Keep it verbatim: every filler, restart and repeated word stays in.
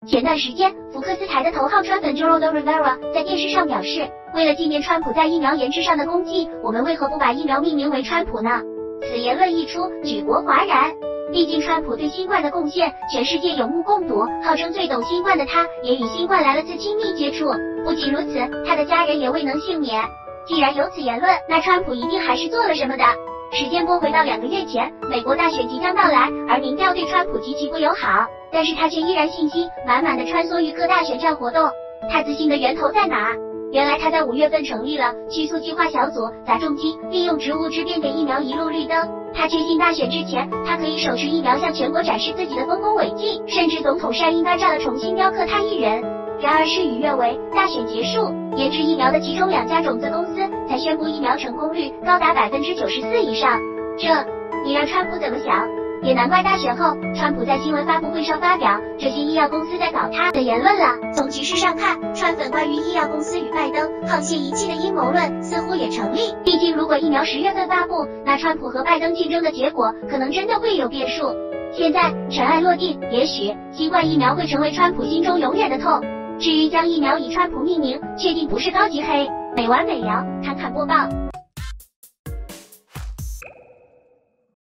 前段时间，福克斯台的头号川粉 Geraldo Rivera 在电视上表示，为了纪念川普在疫苗研制上的功绩，我们为何不把疫苗命名为川普呢？此言论一出，举国哗然。毕竟川普对新冠的贡献，全世界有目共睹，号称最懂新冠的他，也与新冠来了次亲密接触。不仅如此，他的家人也未能幸免。既然有此言论，那川普一定还是做了什么的。时间拨回到两个月前，美国大选即将到来，而民调对川普极其不友好，但是他却依然信心满满的穿梭于各大选战活动。他自信的源头在哪？原来他在五月份成立了虚速计划小组，砸重金利用职务之便给疫苗一路绿灯。他确信大选之前，他可以手持疫苗向全国展示自己的丰功伟绩，甚至总统晒应该炸了重新雕刻他一人。然而事与愿违，大选结束，研制疫苗的其中两家种子公司才宣布疫苗成功率高达百分之九十四以上。这，你让川普怎么想？也难怪大选后，川普在新闻发布会上发表这些医药公司在搞他的言论了。从局势上看，川粉关于医药公司与拜登沆瀣一气的阴谋论似乎也成立。毕竟，如果疫苗十月份发布，那川普和拜登竞争的结果可能真的会有变数。现在尘埃落定，也许新冠疫苗会成为川普心中永远的痛。至于将疫苗以川普命名，确定不是高级黑。每晚每聊，看看播报。